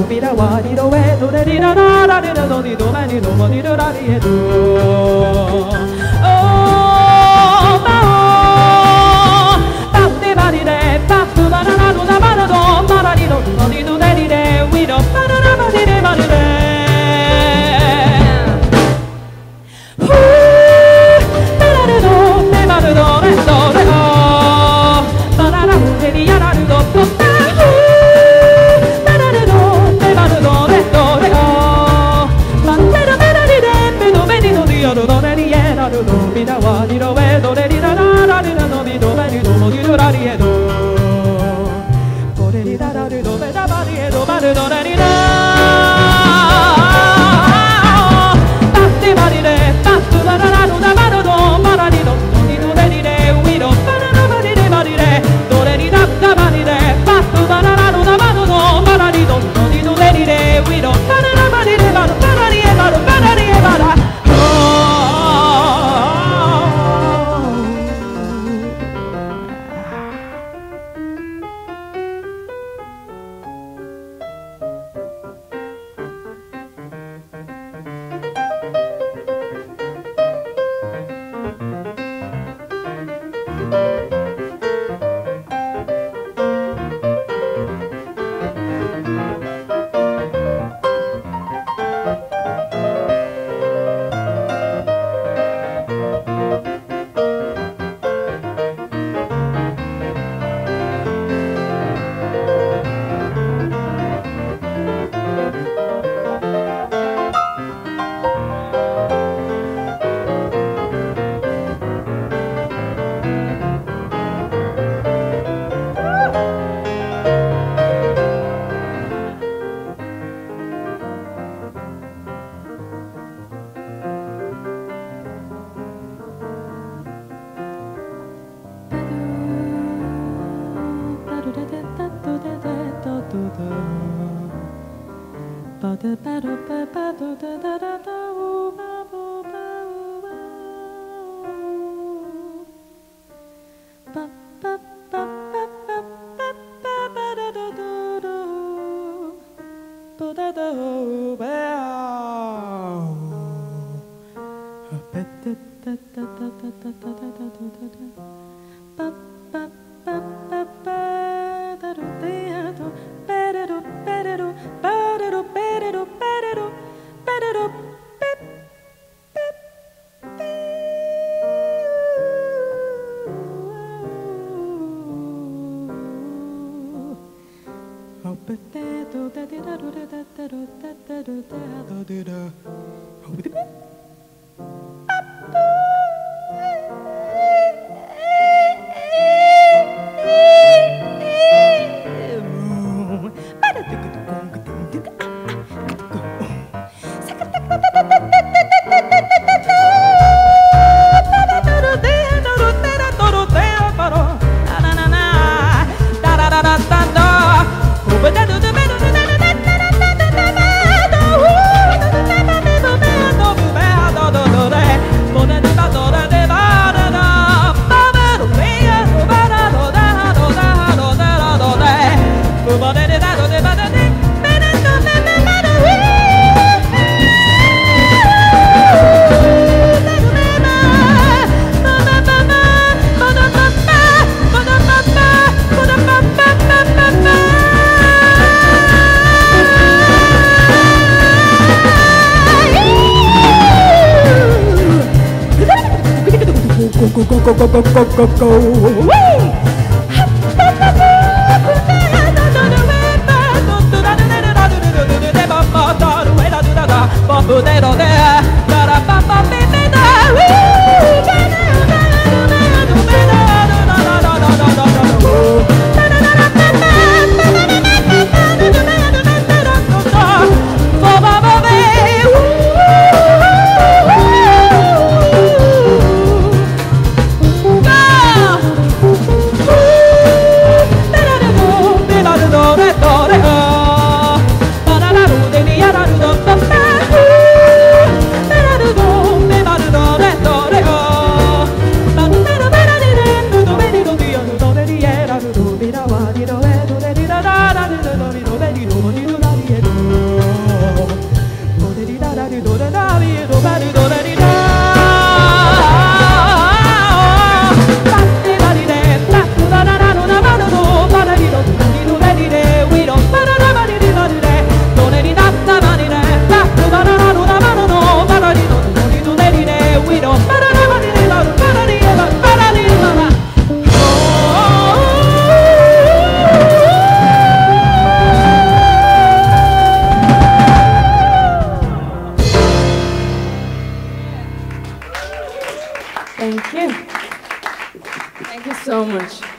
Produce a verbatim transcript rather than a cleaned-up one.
mira wari do we do de di da da da di da do di do ma di do ma di do da di e do. Oh ma oh, pa di ba di de, pa do da da da do da ba da do, ma da di do do di do de di de, we do ba da da ba di de ba di de. Ooh, da da da do, de ba da do de do de oh, ba da da de di ya da do do do. Mira wa di do we do de di da da da di da do di do be di do mo di do da di e do do de di da da di do be da ba di e do ba di do de di da pa di ba di de pa du da da da do da ba do do ba da di do do di do de di de we do ba da da ba di de ba di de do de di da da ba di de pa du da da da do da ba do do ba da di do do di do de di de we do ba da da ba di de ba do ba da di e ba do ba da di e ba da. Go go go go go go go! you. Thank you so much.